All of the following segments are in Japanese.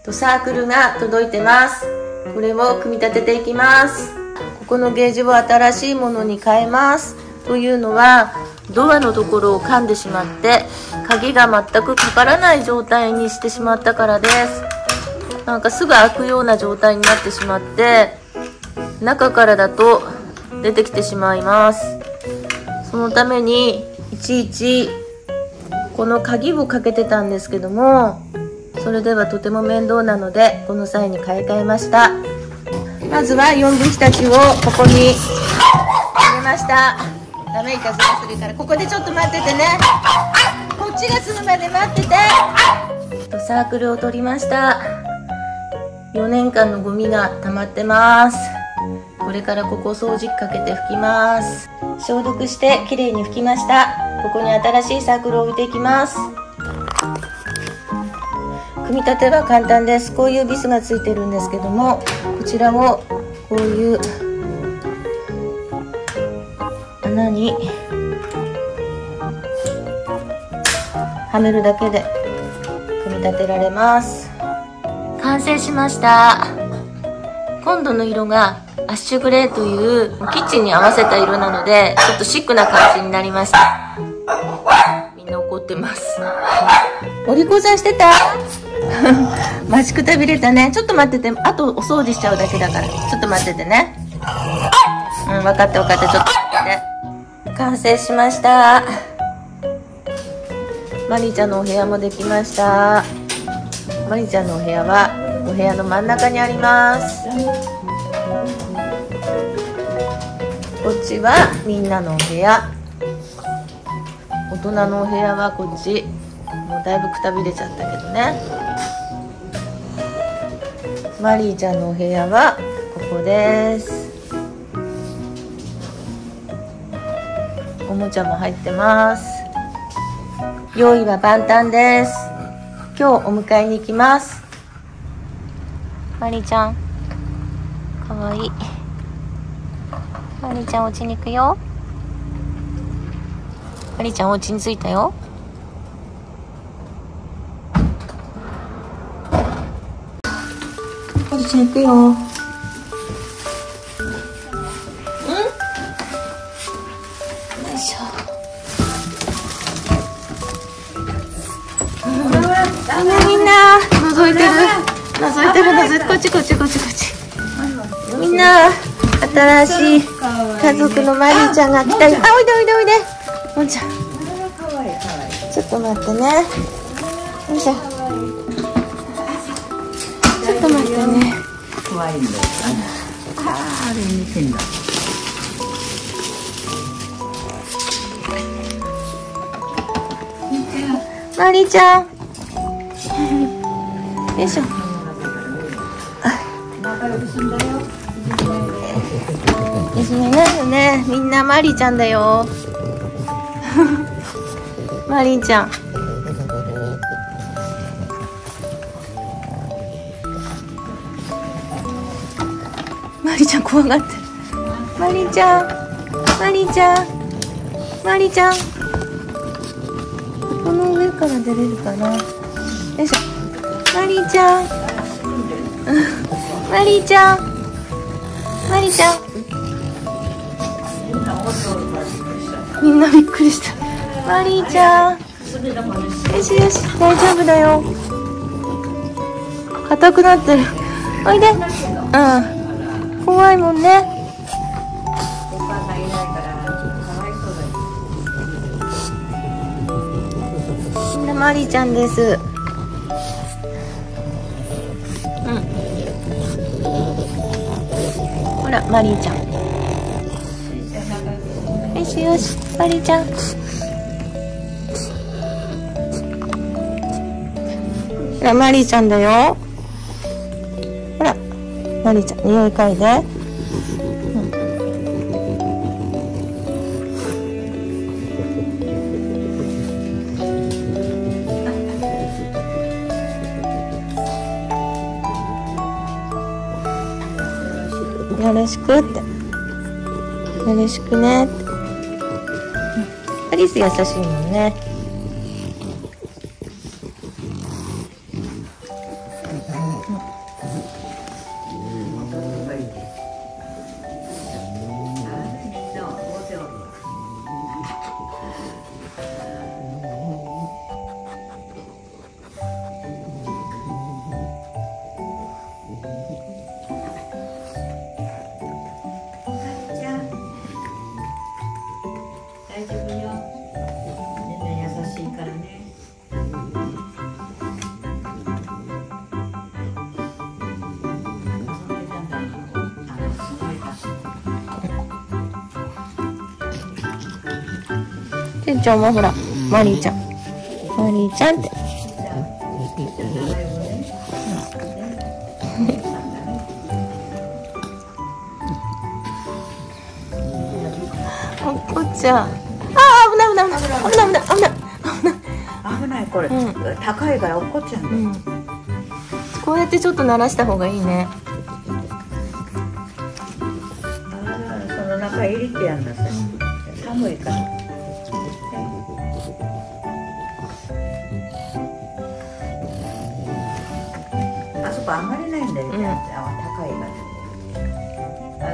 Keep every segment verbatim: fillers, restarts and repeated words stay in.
サークルが届いてます。これを組み立てていきます。ここのゲージを新しいものに変えます。というのは、ドアのところを噛んでしまって鍵が全くかからない状態にしてしまったからです。なんかすぐ開くような状態になってしまって、中からだと出てきてしまいます。そのためにいちいちこの鍵をかけてたんですけども、それではとても面倒なのでこの際に買い替えました。まずはよんぶんひたちをここに入れました。ダメ、いたずらするから。ここでちょっと待っててね。こっちが済むまで待ってて。サークルを取りました。よねんかんのゴミが溜まってます。これからここ掃除機かけて拭きます。消毒してきれいに拭きました。ここに新しいサークルを置いていきます。組み立ては簡単です。こういうビスがついてるんですけども、こちらをこういう穴にはめるだけで組み立てられます。完成しました。今度の色がアッシュグレーというキッチンに合わせた色なので、ちょっとシックな感じになりました。みんな怒ってます。お利口さんしてた待ちくたびれたね。ちょっと待ってて、あとお掃除しちゃうだけだから、ちょっと待っててね。うん、分かった分かった、ちょっと待ってて。完成しました。マリーちゃんのお部屋もできました。マリーちゃんのお部屋はお部屋の真ん中にあります。こっちはみんなのお部屋。大人のお部屋はこっち。もうだいぶくたびれちゃったけどね。マリーちゃんのお部屋はここです。おもちゃも入ってます。用意は万端です。今日お迎えに行きます。マリーちゃんかわいい。マリーちゃんお家に行くよ。マリーちゃんお家に着いたよ。マリーちゃん行くよ。みんなみんな覗いてる覗いてる覗いてる。こっちこっちこっちこっち。みんな新しい家族のマリーちゃんが来たよ。あ、おいでおいでおいで。もんちゃんちょっと待ってね。よいしょ。ちょっと待ってね。可愛いんだよ。ああ、あれ見てんだ。マリーちゃんよいしょ。いじめないよね。みんなマリーちゃんだよ。マリーちゃん。マリーちゃん怖がってる。マリーちゃん。マリーちゃん。マリーちゃん。この上から出れるかな。よいしょ。マリーちゃん。マリーちゃん。マリーちゃん。みんなびっくりした。マリーちゃん。よしよし、大丈夫だよ。硬くなってる。おいで。うん。怖いもんね。みんなマリーちゃんです。ほら、マリーちゃん。よしよし、マリーちゃん。ほら、マリーちゃんだよ。ほら、マリーちゃん、匂い嗅いで。よろしくって。よろしくねって。アリス優しいもんね。 大丈夫よ。みんな優しいからね。 てんちゃんはほら、マリーちゃん。マリーちゃんって。おっこちゃん。ああ、危ない危ない危ない危ない危ない危ない危ないこれ、うん、高いから落っこっちゃうんだ、うん、 こうやってちょっと鳴らした方がいいね。 ああ、その中入りってやんださ、うん、寒いから。あそこ上がれないんだよ、うん、高いから。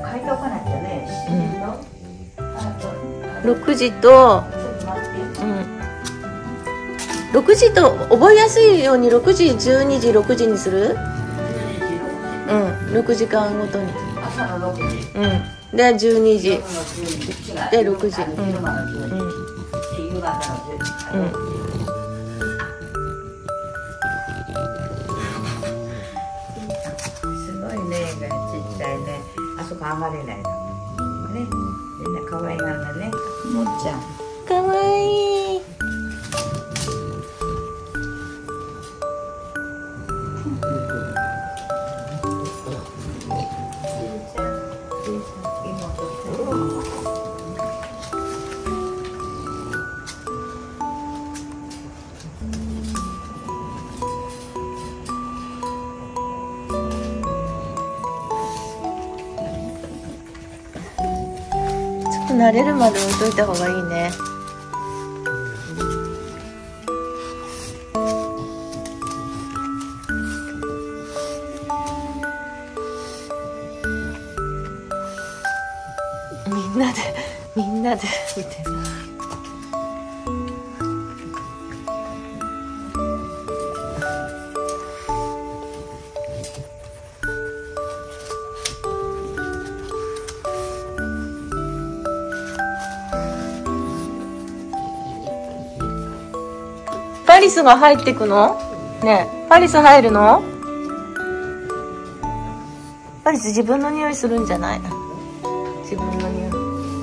あ、書いておかなきゃね、しちじの、うん、 ろくじと、うん、ろくじと覚えやすいようにろくじ、じゅうにじ、ろくじにする？うん、ろくじかんごとに。 朝のろくじ。 うん。でじゅうにじ。でろくじ。うん。うん。 すごいね、ちっちゃいね。あそこ上がれないの。ね、みんな可愛がるんだね。もっちゃん。 可愛い。慣れるまで置いといた方がいいね。みんなでみんなで見てる。パリスが入ってくの？ねえ、パリス入るの？パリス自分の匂いするんじゃない？自分の匂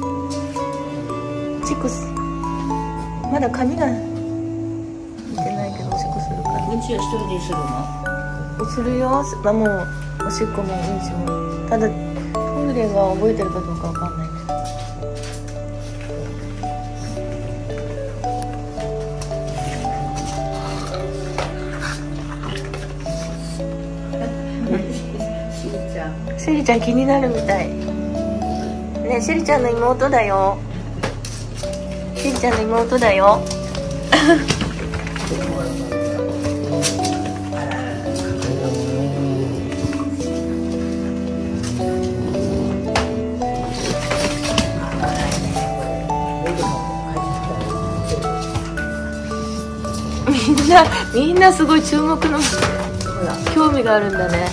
い。チクス。まだ髪が出てないけどおしっこするから。 うんちは一人でするの？ するよ。まあ、もうおしっこもうんちも。ただトイレが覚えてるかどうかわかんないけど。シェリちゃん気になるみたいね。シェリちゃんの妹だよ。シェリちゃんの妹だよ。みんなみんなすごい注目の興味があるんだね。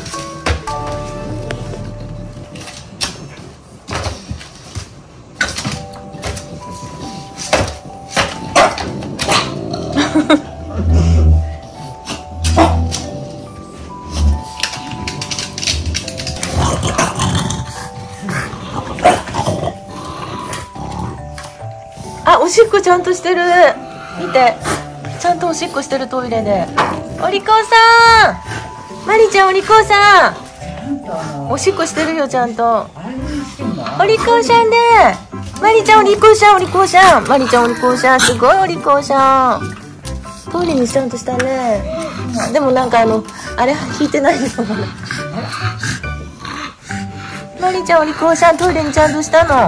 あ、おしっこちゃんとしてる。見て、ちゃんとおしっこしてるトイレで。お利口さん、マリちゃんお利口さん、おしっこしてるよちゃんと。お利口さんで、マリちゃんお利口さんお利口さん、マリちゃんお利口さん、すごいお利口さん。トイレにちゃんとしたね。でもなんかあのあれ引いてないの。マリちゃんお利口さん、トイレにちゃんとしたの。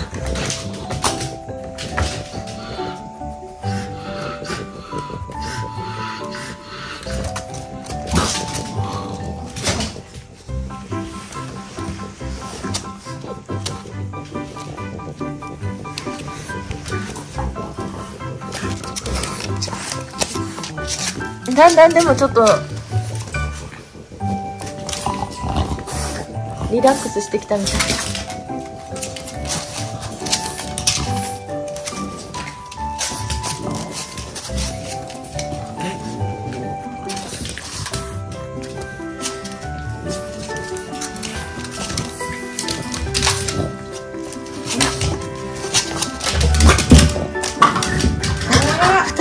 だんだんでもちょっとリラックスしてきたみたい。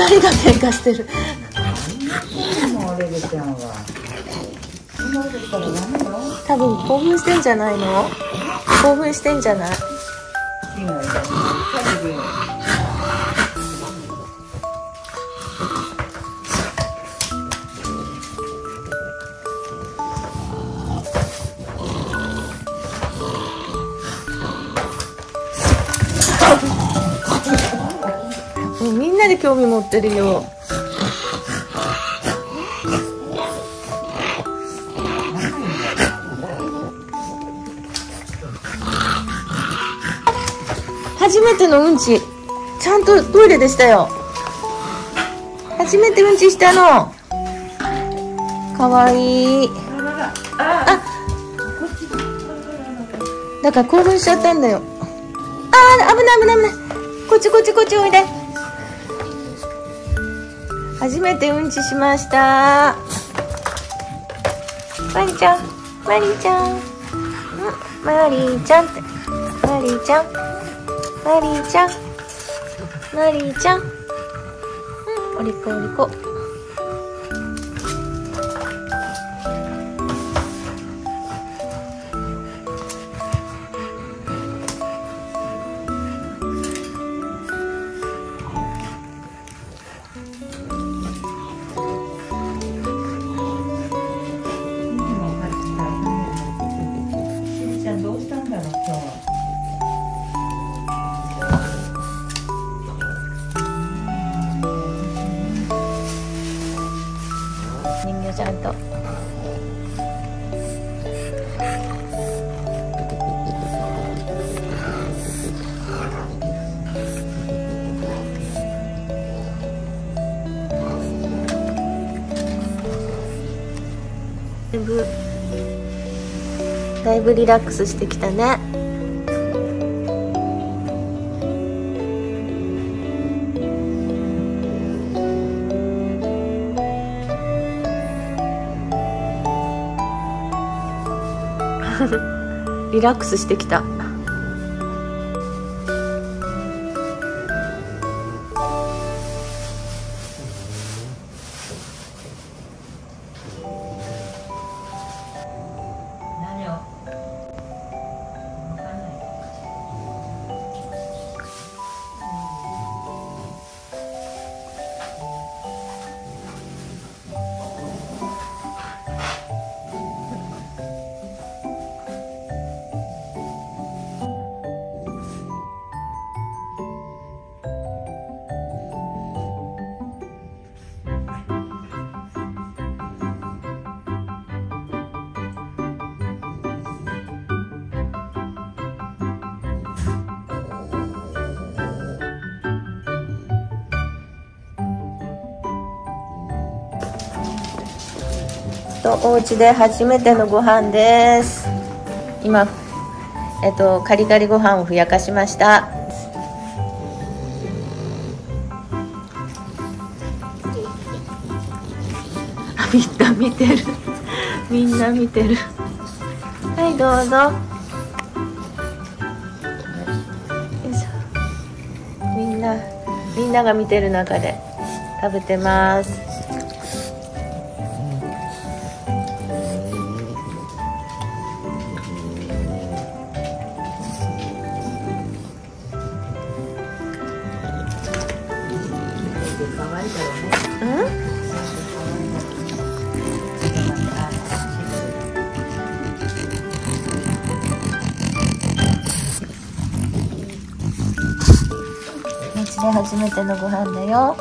二人が喧嘩してる。 もうレベちゃんは今だったらダメよ。 多分興奮してんじゃないの？興奮してんじゃない？ 違うよ。 もうみんなで興味持ってるよ。初めてのうんち、ちゃんとトイレでしたよ。初めてうんちしたの。かわいい。あ、だから興奮しちゃったんだよ。あー、危ない危ない危ない。こっちこっちこっちおいで。初めてうんちしました。マリちゃん、マリちゃん、んマリちゃんって、マリちゃん、マリちゃん、マリちゃん、うん、お利口お利口。 どうしたんだろう今日は。 人形ちゃんと。全部だいぶリラックスしてきたね。リラックスしてきた。とお家で初めてのご飯です。今、えっと、カリカリご飯をふやかしました。あ、みんな見てる。みんな見てる。はい、どうぞ。よいしょ。みんな、みんなが見てる中で食べてます。うちで初めてのご飯だよ。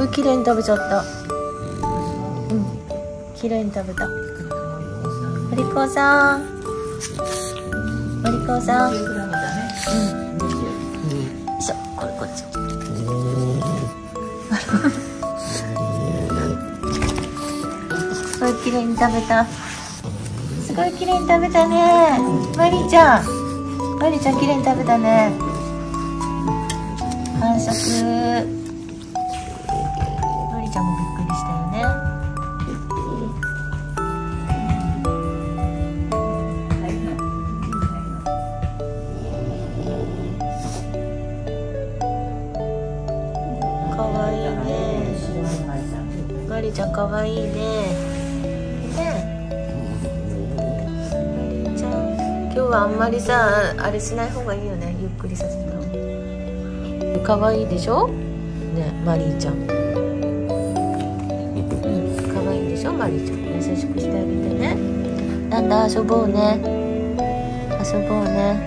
ごい綺麗に食べちゃった。うん、綺麗に食べた。マリコさん、マリコさん、うん、よいしょ、これこっち。すごい綺麗に食べた。すごい綺麗に食べたね。マリちゃん、マリちゃん綺麗に食べたね。完食。マリちゃんもびっくりしたよね。かわいいね。マリちゃんかわいいね。今日はあんまりさ、あれしない方がいいよね。ゆっくりさせた方が。可愛いでしょね、マリーちゃん。うん、可愛いでしょマリーちゃん。優しくしてあげてね。なんだ、遊ぼうね。遊ぼうね。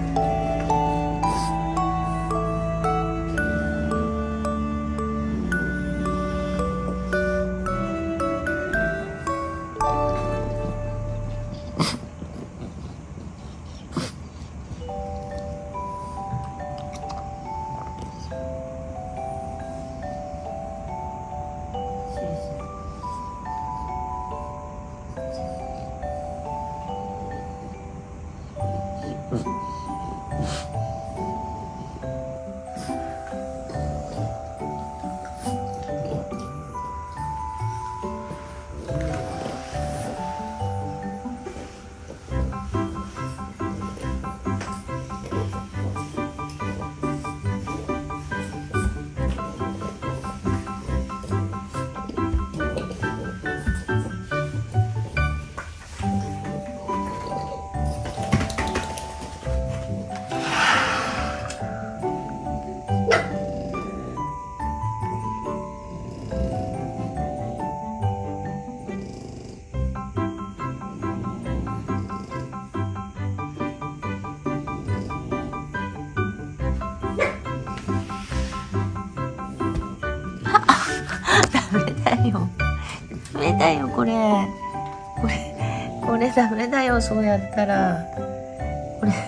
ダメだよ。ダメだよ、これ。これ、これダメだよ、そうやったら。これ。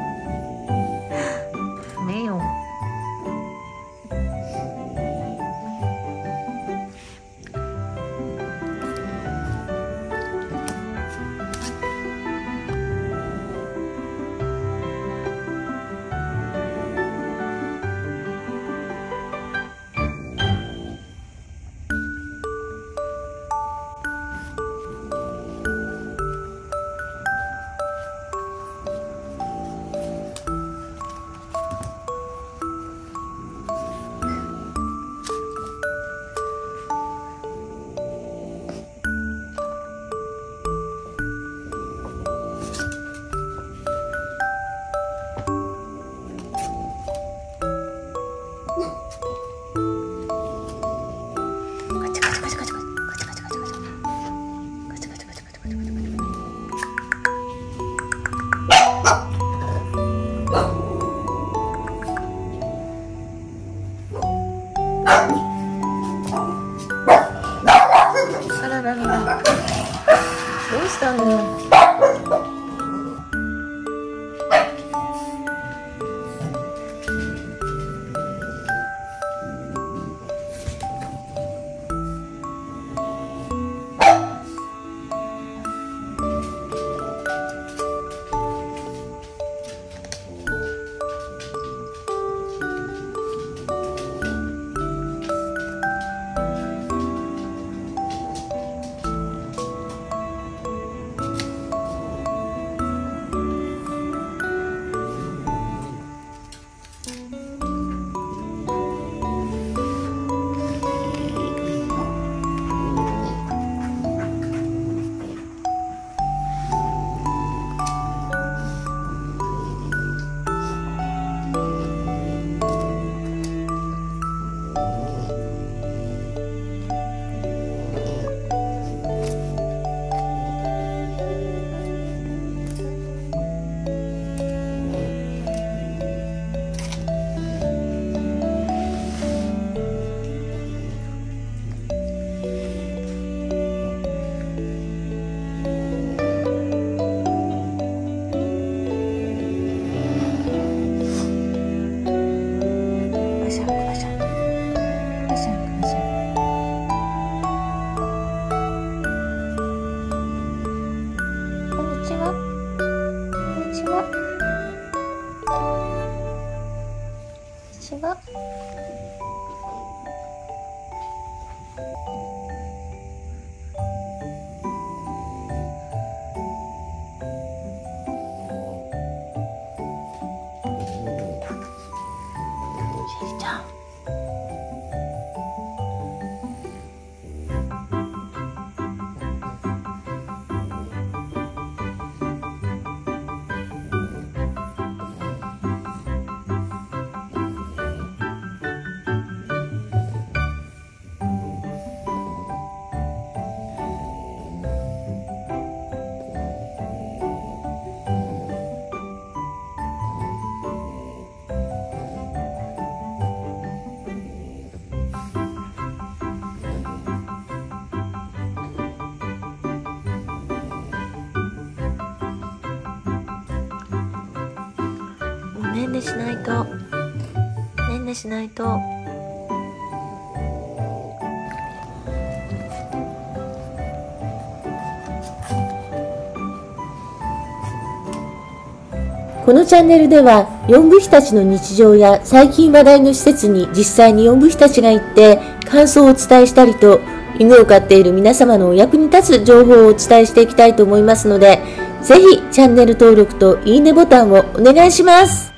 ダメよ。あらららら。どうしたの？ か？しりちゃん。ねんねしないとねんねしないと。 このチャンネルでは四部日立の日常や最近話題の施設に実際に四部日立が行って感想をお伝えしたりと、犬を飼っている皆様のお役に立つ情報をお伝えしていきたいと思いますので、ぜひチャンネル登録といいねボタンをお願いします。